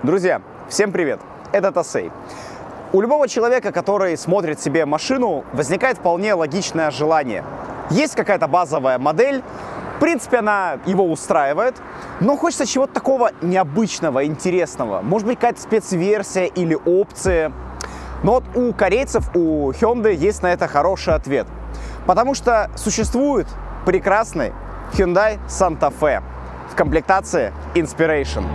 Друзья, всем привет! Это Тосей. У любого человека, который смотрит себе машину, возникает вполне логичное желание. Есть какая-то базовая модель, в принципе, она его устраивает, но хочется чего-то такого необычного, интересного. Может быть, какая-то спецверсия или опция. Но вот у корейцев, у Hyundai есть на это хороший ответ. Потому что существует прекрасный Hyundai Santa Fe в комплектации Inspiration.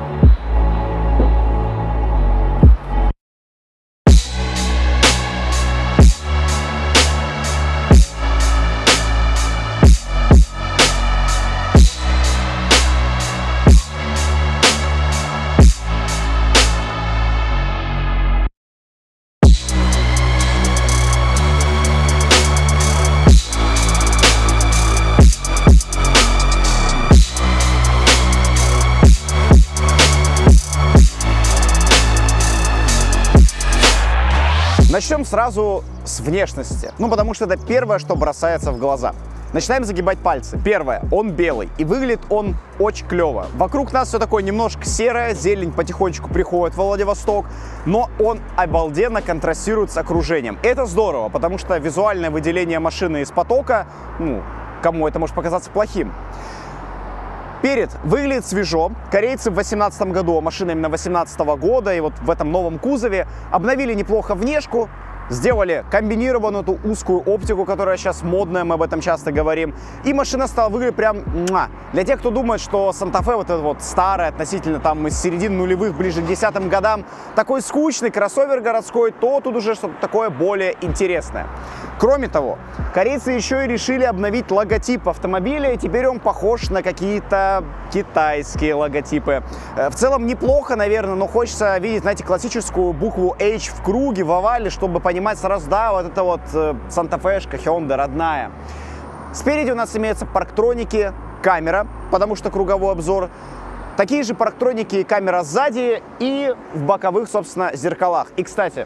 Начнем сразу с внешности, потому что это первое, что бросается в глаза. Начинаем загибать пальцы. Первое, он белый, и выглядит он очень клево. Вокруг нас все такое немножко серое, зелень потихонечку приходит в Владивосток, но он обалденно контрастирует с окружением. Это здорово, потому что визуальное выделение машины из потока, кому это может показаться плохим. Перед выглядит свежо. Корейцы в 2018 году, машина именно 2018 года, и вот в этом новом кузове обновили неплохо внешку, сделали комбинированную эту узкую оптику, которая сейчас модная, мы об этом часто говорим. И машина стала выглядеть прям муа. Для тех, кто думает, что Santa Fe, вот это вот старая, относительно там из середины нулевых, ближе к 10-м годам, такой скучный кроссовер городской, то тут уже что-то такое более интересное. Кроме того, корейцы еще и решили обновить логотип автомобиля, и теперь он похож на какие-то китайские логотипы. В целом неплохо, наверное, но хочется видеть, знаете, классическую букву H в круге, в овале, чтобы понимать сразу, да, вот это вот Santa Fe-шка, Hyundai родная. Спереди у нас имеются парктроники, камера, потому что круговой обзор. Такие же парктроники и камера сзади и в боковых, собственно, зеркалах. И, кстати,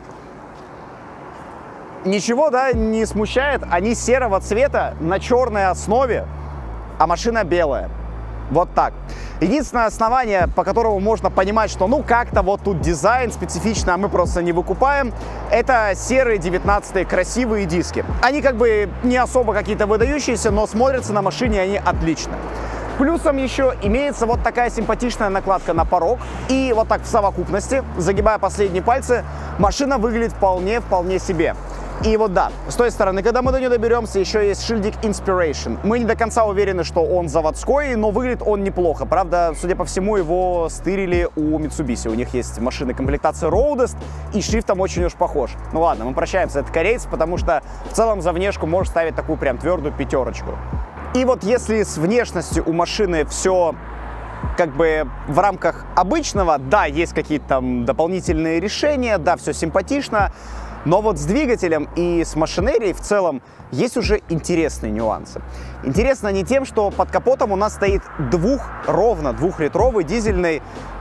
ничего, не смущает, они серого цвета на черной основе, а машина белая. Вот так. Единственное основание, по которому можно понимать, что как-то вот тут дизайн специфично, а мы просто не выкупаем, это серые 19-е красивые диски. Они как бы не особо какие-то выдающиеся, но смотрятся на машине они отлично. Плюсом еще имеется вот такая симпатичная накладка на порог. И вот так в совокупности, загибая последние пальцы, машина выглядит вполне себе. И вот да, с той стороны, когда мы до нее доберемся, еще есть шильдик Inspiration. Мы не до конца уверены, что он заводской, но выглядит он неплохо. Правда, судя по всему, его стырили у Mitsubishi. У них есть машины комплектации Roadest, и шрифт там очень уж похож. Ну ладно, мы прощаемся, это корейцы, потому что в целом за внешку можешь ставить такую прям твердую пятерочку. И вот если с внешностью у машины все как бы в рамках обычного, да, есть какие-то там дополнительные решения, да, все симпатично, но вот с двигателем и с машинерией в целом есть уже интересные нюансы. Интересно не тем, что под капотом у нас стоит ровно двухлитровый дизельный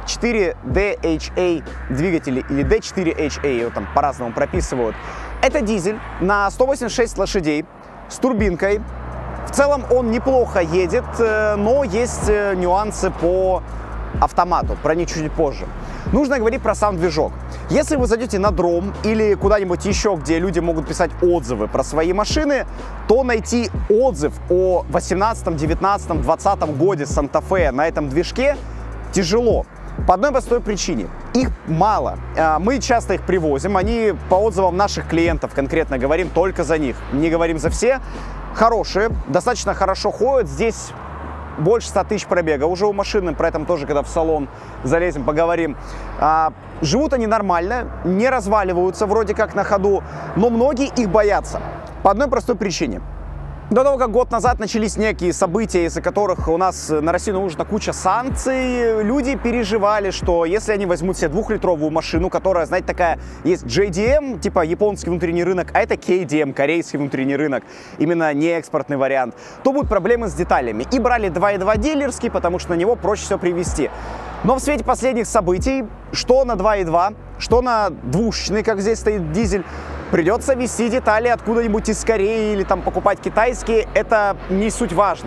4DHA двигатель или D4HA, его там по-разному прописывают. Это дизель на 186 лошадей с турбинкой. В целом он неплохо едет, но есть нюансы по автомату, про них чуть позже. Нужно говорить про сам движок. Если вы зайдете на Дром или куда-нибудь еще, где люди могут писать отзывы про свои машины, то найти отзыв о 18, 19, 20 годе Santa Fe на этом движке тяжело. По одной простой причине. Их мало. Мы часто их привозим. Они по отзывам наших клиентов, конкретно говорим только за них, не говорим за все. Хорошие, достаточно хорошо ходят. Здесь больше 100 тысяч пробега уже у машины, про это тоже, когда в салон залезем, поговорим. Живут они нормально, не разваливаются вроде как на ходу, но многие их боятся. По одной простой причине. До того, как год назад начались некие события, из-за которых у нас на Россию наложена куча санкций, люди переживали, что если они возьмут себе двухлитровую машину, которая, знаете, такая, есть JDM, типа японский внутренний рынок, а это KDM, корейский внутренний рынок, именно не экспортный вариант, то будут проблемы с деталями. И брали 2.2 дилерский, потому что на него проще все привезти. Но в свете последних событий, что на 2.2, что на двухлитровый, как здесь стоит дизель, придется везти детали откуда-нибудь из Кореи или там покупать китайские, это не суть важно.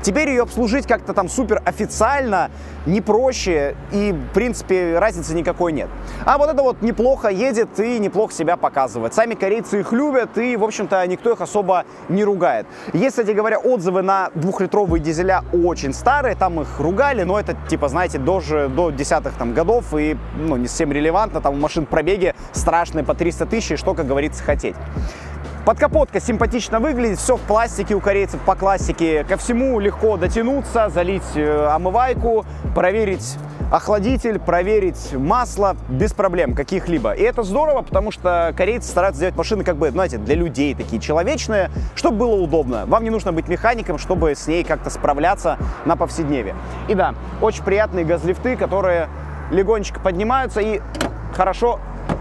Теперь ее обслужить как-то там супер официально не проще, и в принципе разницы никакой нет. А вот это вот неплохо едет и неплохо себя показывает. Сами корейцы их любят, и в общем-то никто их особо не ругает. Есть, кстати говоря, отзывы на двухлитровые дизеля очень старые, там их ругали, но это типа, знаете, до 10-х там годов, и ну, не совсем релевантно, там у машин пробеги страшные по 300 тысяч, что, как говорится, хотеть. Подкапотка симпатично выглядит, все в пластике у корейцев по классике. Ко всему легко дотянуться, залить омывайку, проверить охладитель, проверить масло без проблем каких-либо. И это здорово, потому что корейцы стараются сделать машины как бы, знаете, для людей такие человечные, чтобы было удобно. Вам не нужно быть механиком, чтобы с ней как-то справляться на повседневе. И да, очень приятные газлифты, которые легонечко поднимаются и хорошо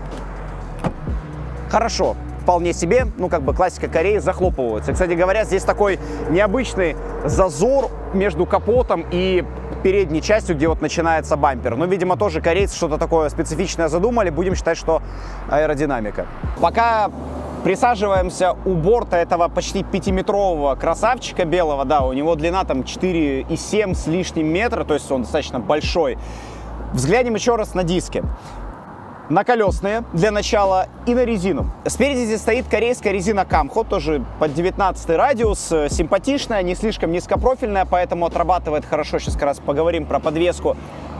вполне себе, ну, как бы классика Кореи, захлопываются. Кстати говоря, здесь такой необычный зазор между капотом и передней частью, где вот начинается бампер. Ну, видимо, тоже корейцы что-то такое специфичное задумали. Будем считать, что аэродинамика. Пока присаживаемся у борта этого почти 5-метрового красавчика белого, да, у него длина там 4,7 с лишним метра, то есть он достаточно большой. Взглянем еще раз на диски. На колесные для начала и на резину. Спереди здесь стоит корейская резина Камхо, тоже под 19 радиус, симпатичная, не слишком низкопрофильная, поэтому отрабатывает хорошо. Сейчас как раз поговорим про подвеску.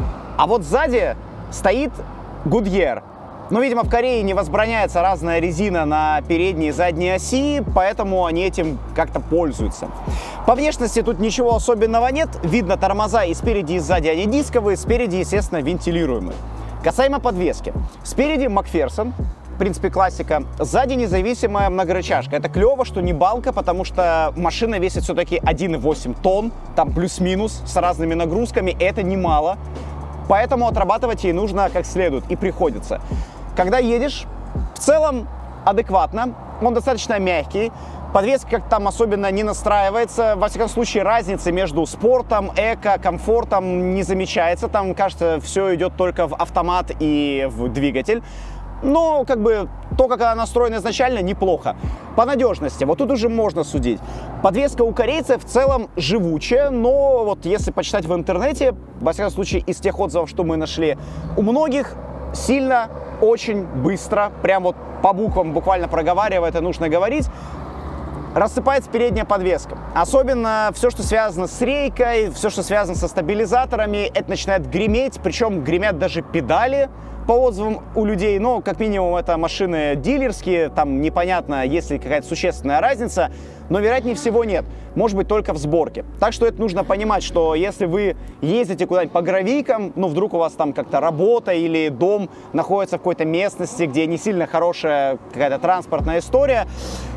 А вот сзади стоит Goodyear. Но, видимо, в Корее не возбраняется разная резина на передней и задней оси, поэтому они этим как-то пользуются. По внешности тут ничего особенного нет. Видно тормоза и спереди, и сзади они дисковые, спереди, естественно, вентилируемые. Касаемо подвески. Спереди Макферсон, в принципе, классика. Сзади независимая многорычажка. Это клево, что не балка, потому что машина весит все-таки 1,8 тонн, там плюс-минус, с разными нагрузками. Это немало, поэтому отрабатывать ей нужно как следует и приходится. Когда едешь, в целом адекватно, он достаточно мягкий. Подвеска как-то там особенно не настраивается. Во всяком случае, разницы между спортом, эко, комфортом не замечается. Там, кажется, все идет только в автомат и в двигатель. Но, как бы, то, как она настроена изначально, неплохо. По надежности, вот тут уже можно судить. Подвеска у корейцев в целом живучая, но вот если почитать в интернете, во всяком случае, из тех отзывов, что мы нашли, у многих сильно, очень быстро, прям вот по буквам буквально проговаривая, это нужно говорить, рассыпается передняя подвеска. Особенно все, что связано с рейкой, все, что связано со стабилизаторами, это начинает греметь, причем гремят даже педали, по отзывам у людей. Но, как минимум, это машины дилерские, там непонятно, есть ли какая-то существенная разница, но, вероятнее всего, нет. Может быть, только в сборке. Так что это нужно понимать, что если вы ездите куда-нибудь по гравийкам, ну, вдруг у вас там как-то работа или дом находится в какой-то местности, где не сильно хорошая какая-то транспортная история,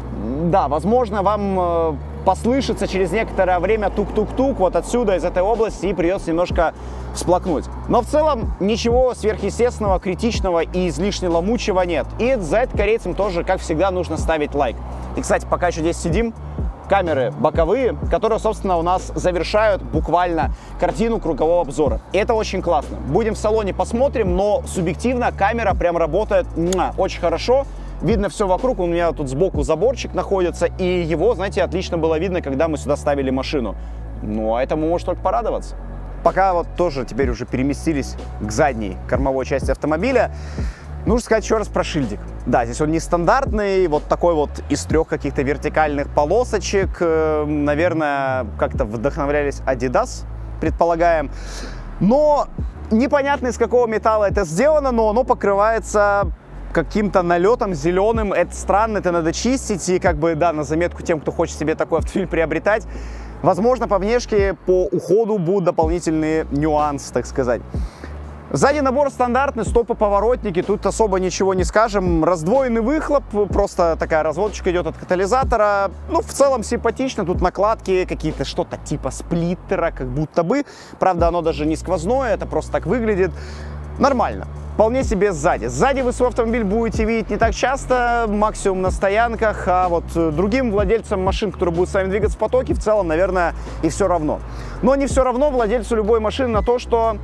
да, возможно, вам послышится через некоторое время тук-тук-тук вот отсюда, из этой области, и придется немножко всплакнуть. Но в целом ничего сверхъестественного, критичного и излишне ломучего нет. И за это корейцам тоже, как всегда, нужно ставить лайк. И, кстати, пока еще здесь сидим, камеры боковые, которые, собственно, у нас завершают буквально картину кругового обзора. И это очень классно. Будем в салоне посмотрим, но субъективно камера прям работает очень хорошо. Видно все вокруг, у меня тут сбоку заборчик находится, и его, знаете, отлично было видно, когда мы сюда ставили машину. Ну, а этому может только порадоваться. Пока вот тоже теперь уже переместились к задней кормовой части автомобиля, нужно сказать еще раз про шильдик. Да, здесь он нестандартный, вот такой вот из 3 каких-то вертикальных полосочек. Наверное, как-то вдохновлялись Adidas, предполагаем. Но непонятно, из какого металла это сделано, но оно покрывается каким-то налетом зеленым. Это странно, это надо чистить. И как бы, да, на заметку тем, кто хочет себе такой автомобиль приобретать, возможно, по внешке, по уходу будут дополнительные нюансы, так сказать. Сзади набор стандартный, стопы-поворотники, тут особо ничего не скажем. Раздвоенный выхлоп, просто такая разводочка идет от катализатора. Ну, в целом симпатично, тут накладки какие-то, что-то типа сплиттера, как будто бы. Правда, оно даже не сквозное, это просто так выглядит. Нормально. Вполне себе сзади. Сзади вы свой автомобиль будете видеть не так часто, максимум на стоянках, а вот другим владельцам машин, которые будут с вами двигаться в потоке, в целом, наверное, и все равно. Но не все равно владельцу любой машины на то, что,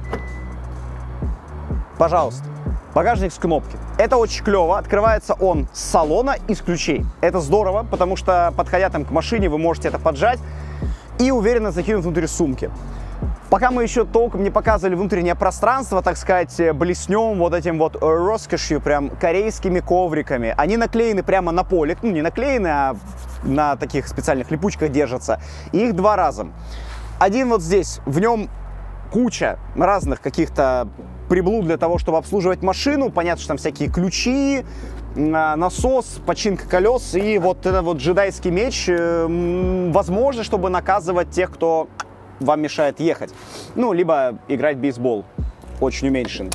пожалуйста, багажник с кнопки. Это очень клево. Открывается он с салона, из ключей. Это здорово, потому что, подходя там к машине, вы можете это поджать. и уверенно закинуть внутрь сумки. Пока мы еще толком не показывали внутреннее пространство, так сказать, блеснем вот этим вот роскошью, прям корейскими ковриками. Они наклеены прямо на полик, ну не наклеены, а на таких специальных липучках держатся. И их два раза. Один вот здесь, в нем куча разных каких-то приблуд для того, чтобы обслуживать машину. Понятно, что там всякие ключи, насос, починка колес и вот этот вот джедайский меч, возможно, чтобы наказывать тех, кто вам мешает ехать. Ну, либо играть в бейсбол, очень уменьшен.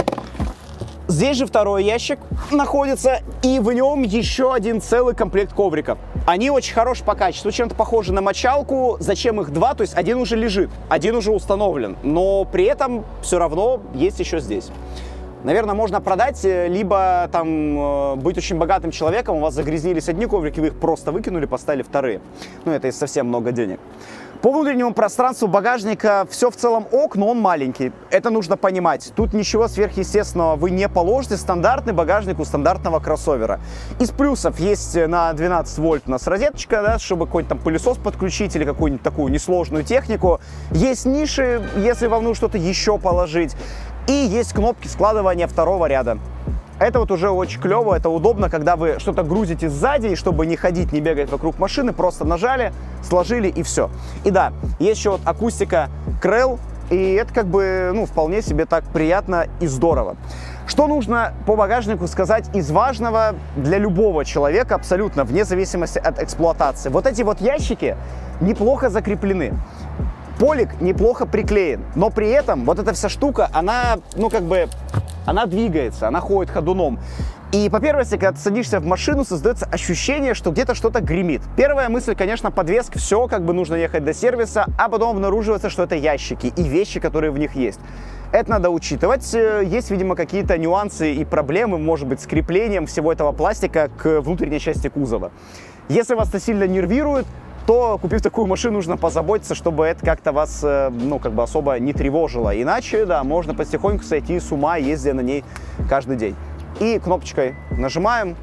Здесь же второй ящик находится, и в нем еще один целый комплект ковриков. Они очень хороши по качеству, чем-то похожи на мочалку. Зачем их два? То есть один уже лежит, один уже установлен, но при этом все равно есть еще здесь. Наверное, можно продать, либо там быть очень богатым человеком, у вас загрязнились одни коврики, вы их просто выкинули, поставили вторые. Ну, это совсем много денег. По внутреннему пространству багажника все в целом ок, но он маленький. Это нужно понимать. Тут ничего сверхъестественного вы не положите. Стандартный багажник у стандартного кроссовера. Из плюсов есть на 12 вольт у нас розеточка, да, чтобы какой-нибудь там пылесос подключить или какую-нибудь такую несложную технику. Есть ниши, если вам нужно что-то еще положить. И есть кнопки складывания второго ряда. Это вот уже очень клево, это удобно, когда вы что-то грузите сзади, и чтобы не ходить, не бегать вокруг машины, просто нажали, сложили и все. И да, есть еще вот акустика Krell, и это как бы, ну, вполне себе так приятно и здорово. Что нужно по багажнику сказать из важного для любого человека, абсолютно, вне зависимости от эксплуатации? Вот эти вот ящики неплохо закреплены. Полик неплохо приклеен, но при этом вот эта вся штука, она, ну, как бы, она двигается, она ходит ходуном. И по первости, когда ты садишься в машину, создается ощущение, что где-то что-то гремит. Первая мысль, конечно, подвеска, все, как бы нужно ехать до сервиса, а потом обнаруживается, что это ящики и вещи, которые в них есть. Это надо учитывать. Есть, видимо, какие-то нюансы и проблемы, может быть, с креплением всего этого пластика к внутренней части кузова. Если вас это сильно нервирует, то, купив такую машину, нужно позаботиться, чтобы это как-то вас, ну, как бы особо не тревожило. Иначе, да, можно потихоньку сойти с ума, ездя на ней каждый день. И кнопочкой нажимаем,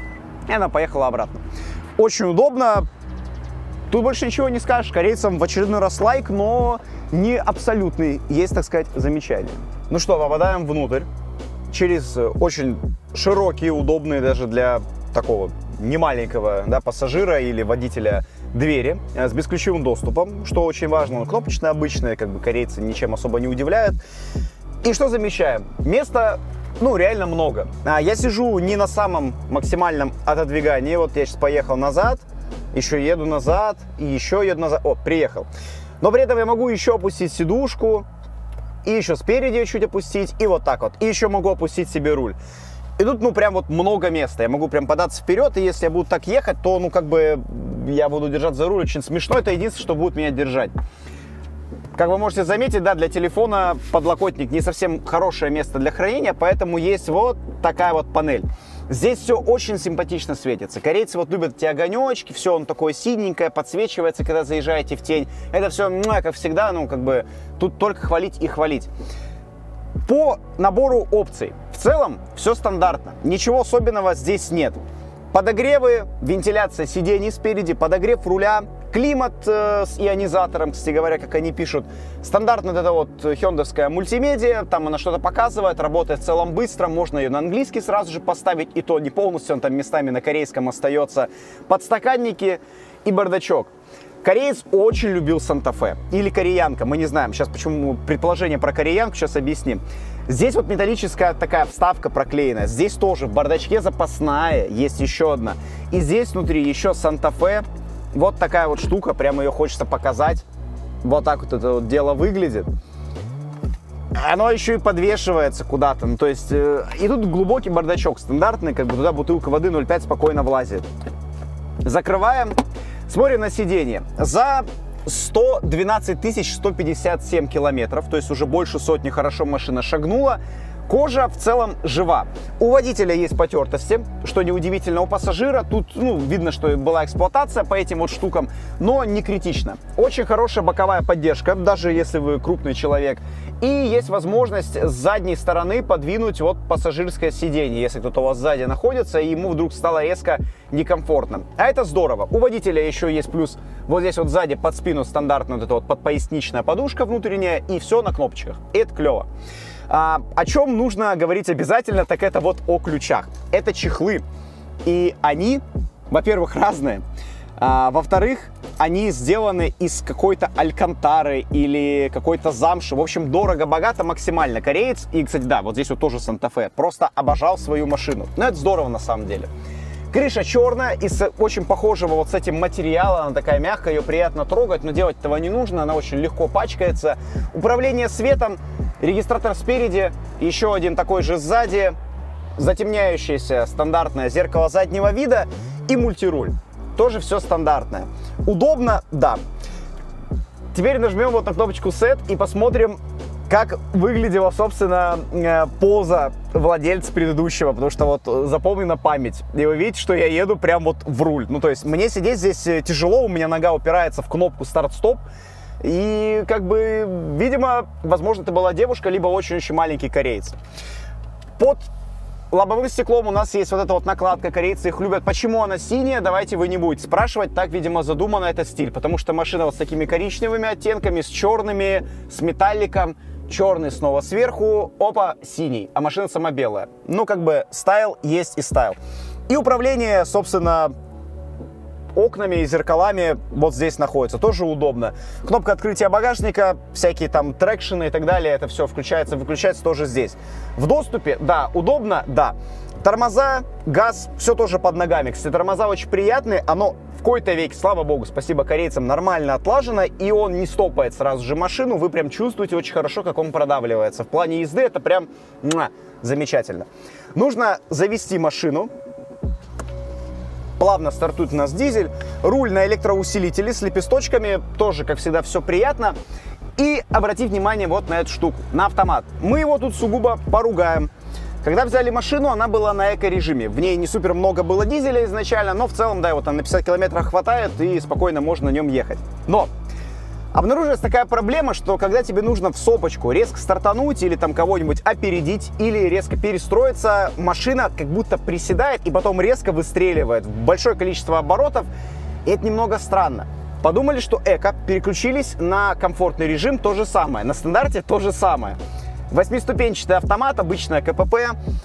и она поехала обратно. Очень удобно. Тут больше ничего не скажешь. Корейцам в очередной раз лайк, но не абсолютный, есть, так сказать, замечание. Ну что, попадаем внутрь. Через очень широкие, удобные даже для такого немаленького, да, пассажира или водителя двери с бесключевым доступом, что очень важно. Он кнопочный, обычный, как бы корейцы ничем особо не удивляют. И что замечаем? Места, ну, реально много. Я сижу не на самом максимальном отодвигании. Вот я сейчас поехал назад, еще еду назад и еще еду назад. О, приехал. Но при этом я могу еще опустить сидушку и еще спереди чуть опустить, и вот так вот. И еще могу опустить себе руль. И тут, ну, прям вот много места. Я могу прям податься вперед, и если я буду так ехать, то, ну, как бы я буду держать за руль очень смешно. Это единственное, что будет меня держать. Как вы можете заметить, да, для телефона подлокотник не совсем хорошее место для хранения, поэтому есть вот такая вот панель. Здесь все очень симпатично светится. Корейцы вот любят эти огонечки, все он такое синенькое, подсвечивается, когда заезжаете в тень. Это все, как всегда, ну, как бы тут только хвалить и хвалить. По набору опций в целом все стандартно, ничего особенного здесь нет. Подогревы, вентиляция сидений спереди, подогрев руля, климат с ионизатором, кстати говоря, как они пишут. Стандартная вот эта вот хёндовская мультимедиа, там она что-то показывает, работает в целом быстро, можно ее на английский сразу же поставить, и то не полностью, он там местами на корейском остается. Подстаканники и бардачок. Кореец очень любил Санта-Фе. Или кореянка, мы не знаем. Сейчас почему предположение про кореянку, сейчас объясним. Здесь вот металлическая такая вставка проклеена. Здесь тоже в бардачке запасная, есть еще одна. И здесь внутри еще Санта-Фе. Вот такая вот штука, прямо ее хочется показать. Вот так вот это вот дело выглядит. Оно еще и подвешивается куда-то. Ну, то есть, и тут глубокий бардачок стандартный, как бы туда бутылка воды 0,5 спокойно влазит. Закрываем. Смотрим на сиденье. За 112 157 километров, то есть уже больше сотни хорошо машина шагнула. Кожа в целом жива. У водителя есть потертости, что неудивительно. У пассажира тут, ну, видно, что была эксплуатация по этим вот штукам, но не критично. Очень хорошая боковая поддержка, даже если вы крупный человек. И есть возможность с задней стороны подвинуть вот пассажирское сиденье, если кто-то у вас сзади находится, и ему вдруг стало резко некомфортно. А это здорово. У водителя еще есть плюс Вот здесь вот сзади под спину стандартная вот эта вот подпоясничная подушка внутренняя, и все на кнопочках. И это клево. О чем нужно говорить обязательно, так это вот о ключах. Это чехлы, и они, во-первых, разные. Во-вторых, они сделаны из какой-то алькантары или какой-то замши. В общем, дорого-богато максимально. Кореец, и, кстати, да, вот здесь вот тоже Санта-Фе, просто обожал свою машину. Но это здорово на самом деле. Крыша черная, из очень похожего вот с этим материала, она такая мягкая, ее приятно трогать, но делать этого не нужно, она очень легко пачкается. Управление светом, регистратор спереди, еще один такой же сзади, затемняющееся стандартное зеркало заднего вида и мультируль. Тоже все стандартное. Удобно? Да. Теперь нажмем вот на кнопочку Set и посмотрим, как выглядела, собственно, поза владельца предыдущего, потому что вот запомнена память. И вы видите, что я еду прям вот в руль. Ну, то есть мне сидеть здесь тяжело, у меня нога упирается в кнопку старт-стоп. И как бы, видимо, возможно, это была девушка, либо очень-очень маленький кореец. Под лобовым стеклом у нас есть вот эта вот накладка, корейцы их любят. Почему она синяя, давайте вы не будете спрашивать. Так, видимо, задумано этот стиль, потому что машина вот с такими коричневыми оттенками, с черными, с металликом. Черный снова сверху, опа, синий, а машина сама белая. Ну, как бы, стайл есть и стайл. И управление, собственно, окнами и зеркалами вот здесь находится, тоже удобно. Кнопка открытия багажника, всякие там трекшены и так далее, это все включается, выключается тоже здесь. В доступе, да, удобно, да. Тормоза, газ, все тоже под ногами. Кстати, тормоза очень приятные, оно в какой-то веке, слава богу, спасибо корейцам, нормально отлажено, и он не стопает сразу же машину, вы прям чувствуете очень хорошо, как он продавливается. В плане езды это прям замечательно. Нужно завести машину. Плавно стартует у нас дизель. Руль на электроусилителе с лепесточками, тоже, как всегда, все приятно. И обратите внимание вот на эту штуку, на автомат. Мы его тут сугубо поругаем. Когда взяли машину, она была на эко-режиме. В ней не супер много было дизеля изначально, но в целом, да, вот там на 50 километрах хватает и спокойно можно на нем ехать. Но обнаружилась такая проблема, что когда тебе нужно в сопочку резко стартануть или там кого-нибудь опередить или резко перестроиться, машина как будто приседает и потом резко выстреливает в большое количество оборотов, и это немного странно. Подумали, что эко, переключились на комфортный режим, то же самое, на стандарте то же самое. 8-ступенчатый автомат, обычная КПП.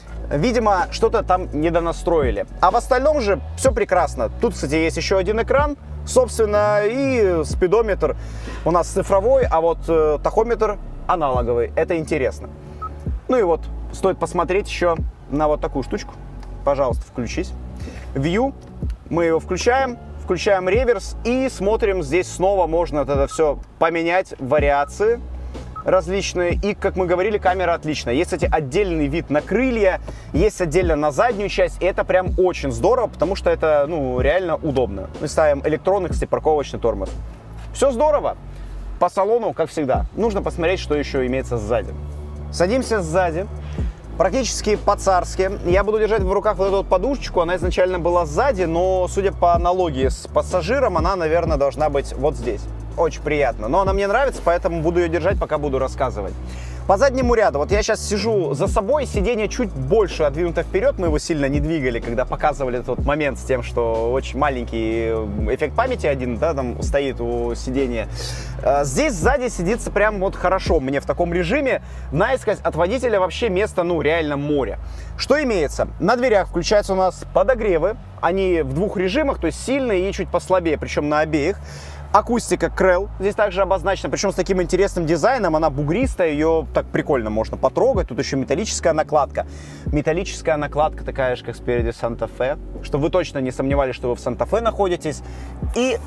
Видимо, что-то там недонастроили. А в остальном же все прекрасно. Тут, кстати, есть еще один экран, собственно, и спидометр у нас цифровой, а вот тахометр аналоговый. Это интересно. Ну и вот, стоит посмотреть еще на вот такую штучку. Пожалуйста, включись. View. Мы его включаем реверс и смотрим. Здесь снова можно это все поменять, вариации различные. И, как мы говорили, камера отличная. Есть, кстати, отдельный вид на крылья, есть отдельно на заднюю часть. И это прям очень здорово, потому что это, ну, реально удобно. Мы ставим электронный, кстати, парковочный тормоз. Все здорово. По салону, как всегда. Нужно посмотреть, что еще имеется сзади. Садимся сзади. Практически по-царски. Я буду держать в руках вот эту вот подушечку. Она изначально была сзади, но, судя по аналогии с пассажиром, она, наверное, должна быть вот здесь. Очень приятно. Но она мне нравится, поэтому буду ее держать, пока буду рассказывать. По заднему ряду, вот я сейчас сижу за собой, сиденье чуть больше отдвинуто вперед, мы его сильно не двигали, когда показывали этот момент с тем, что очень маленький эффект памяти один, да, там стоит у сиденья. Здесь сзади сидится прям вот хорошо, мне в таком режиме, наискось от водителя вообще место, ну, реально море. Что имеется? На дверях включаются у нас подогревы, они в двух режимах, то есть сильные и чуть послабее, причем на обеих. Акустика Krell здесь также обозначена, причем с таким интересным дизайном, она бугристая, ее так прикольно можно потрогать. Тут еще металлическая накладка. Металлическая накладка такая же, как спереди Санта-Фе, чтобы вы точно не сомневались, что вы в Санта-Фе находитесь. И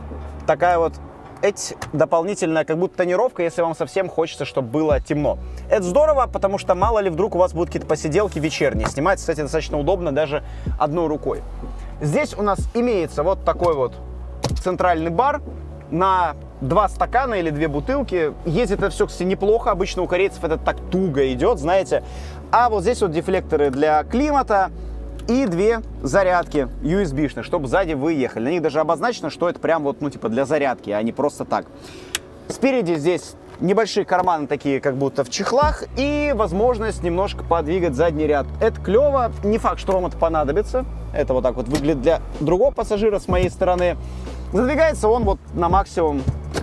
такая вот дополнительная как будто тонировка, если вам совсем хочется, чтобы было темно. Это здорово, потому что мало ли вдруг у вас будут какие-то посиделки вечерние. Снимать, кстати, достаточно удобно даже одной рукой. Здесь у нас имеется вот такой вот центральный бар на 2 стакана или 2 бутылки. Ездит это все, кстати, неплохо. Обычно у корейцев это так туго идет, знаете. А вот здесь вот дефлекторы для климата и 2 зарядки USB-шные, чтобы сзади вы ехали. На них даже обозначено, что это прям вот, ну, типа для зарядки, а не просто так. Спереди здесь небольшие карманы такие, как будто в чехлах, и возможность немножко подвигать задний ряд. Это клево. Не факт, что вам это понадобится. Это вот так вот выглядит для другого пассажира с моей стороны. Задвигается он вот на максимум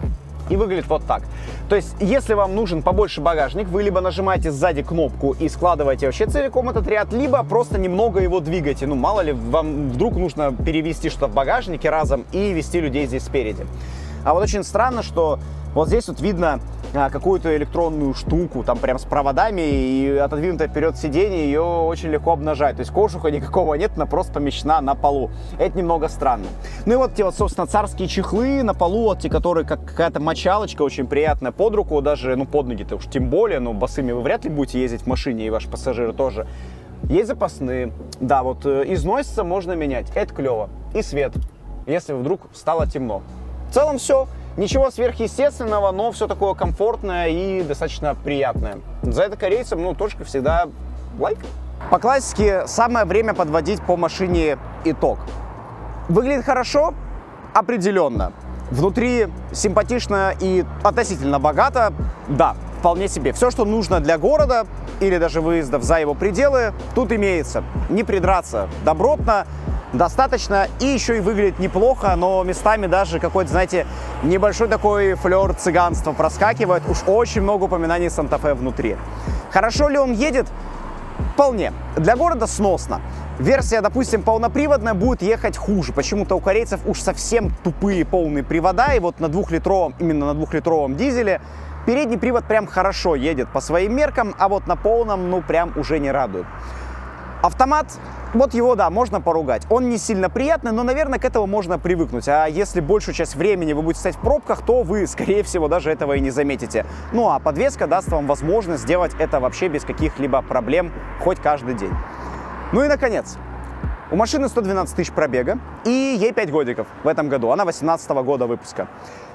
и выглядит вот так. То есть, если вам нужен побольше багажник, вы либо нажимаете сзади кнопку и складываете вообще целиком этот ряд, либо просто немного его двигаете. Ну, мало ли, вам вдруг нужно перевести что-то в багажнике разом и вести людей здесь спереди. А вот очень странно, что вот здесь вот видно какую-то электронную штуку, там прям с проводами, и отодвинутое вперед сиденье ее очень легко обнажать. То есть кожуха никакого нет, она просто помещена на полу. Это немного странно. Ну и вот те вот, собственно, царские чехлы на полу, вот те, которые как какая-то мочалочка, очень приятная под руку, даже, ну, под ноги-то уж тем более, но босыми вы вряд ли будете ездить в машине, и ваши пассажиры тоже. Есть запасные. Да, вот износится, можно менять. Это клево. И свет, если вдруг стало темно. В целом все. Ничего сверхъестественного, но все такое комфортное и достаточно приятное. За это корейцам, ну, тоже всегда лайк. По классике, самое время подводить по машине итог. Выглядит хорошо? Определенно. Внутри симпатично и относительно богато? Да, вполне себе. Все, что нужно для города или даже выездов за его пределы, тут имеется. Не придраться, добротно, достаточно, и еще и выглядит неплохо, но местами даже какой-то, знаете, небольшой такой флер цыганства проскакивает. Уж очень много упоминаний Санта-Фе внутри. Хорошо ли он едет? Вполне. Для города сносно. Версия, допустим, полноприводная будет ехать хуже. Почему-то у корейцев уж совсем тупые полные привода, и вот на двухлитровом, именно на двухлитровом дизеле передний привод прям хорошо едет по своим меркам, а вот на полном, ну, прям уже не радует. Автомат, вот его, да, можно поругать. Он не сильно приятный, но, наверное, к этому можно привыкнуть. А если большую часть времени вы будете стоять в пробках, то вы, скорее всего, даже этого и не заметите. Ну, а подвеска даст вам возможность сделать это вообще без каких-либо проблем хоть каждый день. Ну и, наконец, у машины 112 тысяч пробега, и ей 5 годиков в этом году. Она 18-го года выпуска.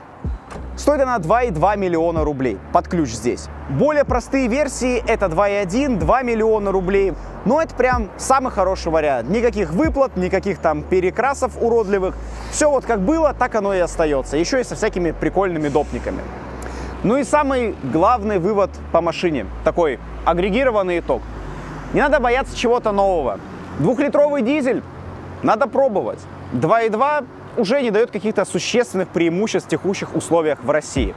Стоит она 2,2 миллиона рублей под ключ здесь. Более простые версии это 2,1, 2 миллиона рублей. Но это прям самый хороший вариант. Никаких выплат, никаких там перекрасов уродливых. Все вот как было, так оно и остается. Еще и со всякими прикольными допниками. Ну и самый главный вывод по машине. Такой агрегированный итог. Не надо бояться чего-то нового. Двухлитровый дизель надо пробовать. 2,2 уже не дает каких-то существенных преимуществ в текущих условиях в России.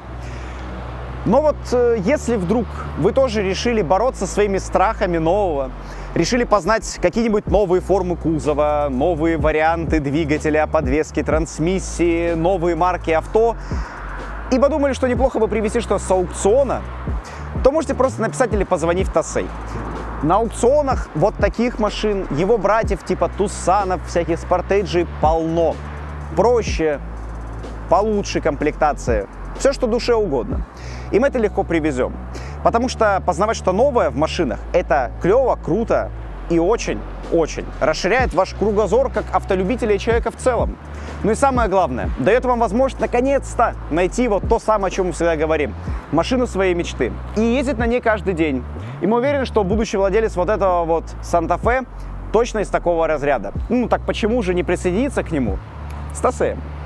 Но вот если вдруг вы тоже решили бороться со своими страхами нового, решили познать какие-нибудь новые формы кузова, новые варианты двигателя, подвески, трансмиссии, новые марки авто, и подумали, что неплохо бы привезти что-то с аукциона, то можете просто написать или позвонить в ТОСЭЙ. На аукционах вот таких машин, его братьев типа Туссанов, всяких Спортеджей полно. Проще, получше комплектация, все, что душе угодно. И мы это легко привезем. Потому что познавать что-то новое в машинах – это клево, круто и очень-очень расширяет ваш кругозор как автолюбителя и человека в целом. Ну и самое главное, дает вам возможность наконец-то найти вот то самое, о чем мы всегда говорим – машину своей мечты. И ездить на ней каждый день. И мы уверены, что будущий владелец вот этого вот Санта-Фе точно из такого разряда. Ну так почему же не присоединиться к нему с ТОСЭЙем?